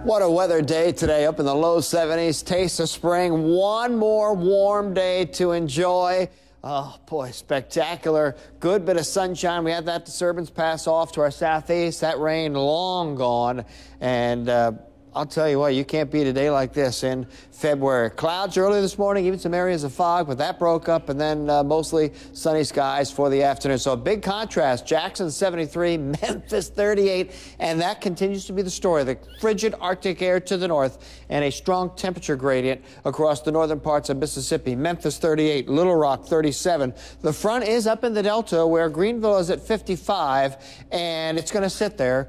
What a weather day today, up in the low 70s. Taste of spring. One more warm day to enjoy. Oh, boy, spectacular. Good bit of sunshine. We had that disturbance pass off to our southeast. That rain long gone. And I'll tell you what, you can't beat a day like this in February. Clouds early this morning, even some areas of fog, but that broke up, and then mostly sunny skies for the afternoon. So a big contrast. Jackson 73, Memphis 38, and that continues to be the story. The frigid Arctic air to the north and a strong temperature gradient across the northern parts of Mississippi. Memphis 38, Little Rock 37. The front is up in the Delta where Greenville is at 55, and it's going to sit there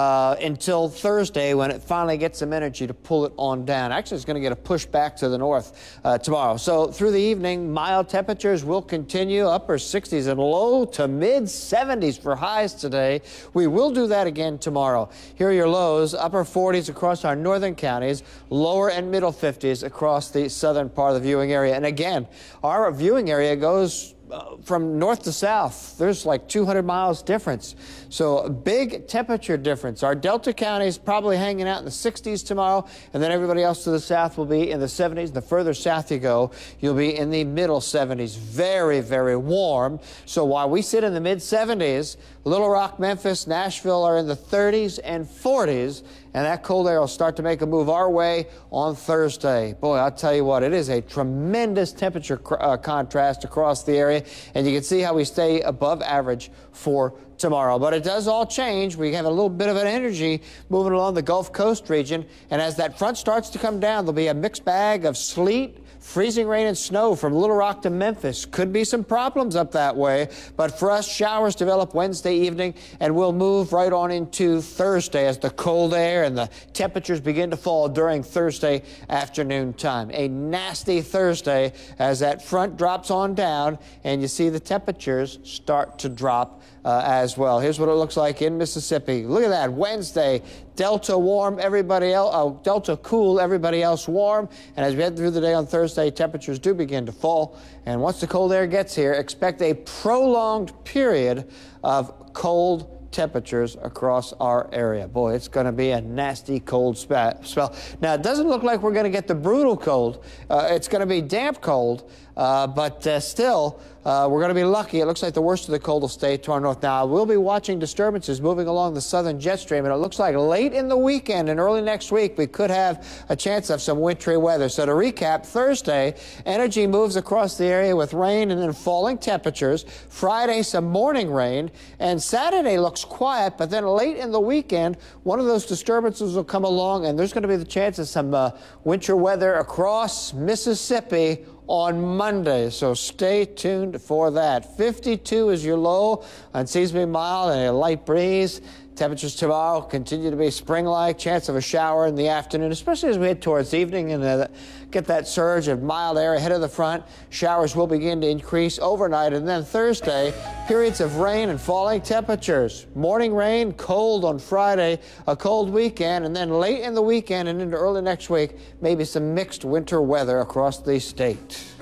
until Thursday when it finally gets some energy to pull it on down. Actually, it's going to get a push back to the north tomorrow. So through the evening, mild temperatures will continue, upper 60s and low to mid 70s for highs today. We will do that again tomorrow. Here are your lows: upper 40s across our northern counties, lower and middle 50s across the southern part of the viewing area. And again, our viewing area goes from north to south. There's like 200 miles difference. So a big temperature difference. Our Delta counties probably hanging out in the 60s tomorrow, and then everybody else to the south will be in the 70s. The further south you go, you'll be in the middle 70s. Very, very warm. So while we sit in the mid 70s, Little Rock, Memphis, Nashville are in the 30s and 40s, and that cold air will start to make a move our way on Thursday. Boy, I'll tell you what, it is a tremendous temperature contrast across the area, and you can see how we stay above average for tomorrow. But it does all change. We have a little bit of an energy moving along the Gulf Coast region, and as that front starts to come down, there'll be a mixed bag of sleet, freezing rain and snow from Little Rock to Memphis. Could be some problems up that way, but for us, showers develop Wednesday evening, and we'll move right on into Thursday as the cold air and the temperatures begin to fall during Thursday afternoon time. A nasty Thursday as that front drops on down, and you see the temperatures start to drop as well. Here's what it looks like in Mississippi. Look at that. Wednesday, Delta warm, everybody else, Delta cool, everybody else warm. And as we head through the day on Thursday, temperatures do begin to fall. And once the cold air gets here, expect a prolonged period of cold temperatures across our area. Boy, it's going to be a nasty cold spell. Now, it doesn't look like we're going to get the brutal cold. It's going to be damp cold, but still, we're going to be lucky. It looks like the worst of the cold will stay to our north. Now, we'll be watching disturbances moving along the southern jet stream, and it looks like late in the weekend and early next week, we could have a chance of some wintry weather. So to recap, Thursday, energy moves across the area with rain and then falling temperatures. Friday, some morning rain, and Saturday looks quiet, but then late in the weekend, one of those disturbances will come along, and there's going to be the chance of some winter weather across Mississippi on Monday, so stay tuned for that. 52 is your low, unseasonably mild and a light breeze. Temperatures tomorrow continue to be spring-like, chance of a shower in the afternoon, especially as we head towards evening and get that surge of mild air ahead of the front. Showers will begin to increase overnight, and then Thursday, periods of rain and falling temperatures. Morning rain, cold on Friday, a cold weekend, and then late in the weekend and into early next week, maybe some mixed winter weather across the state.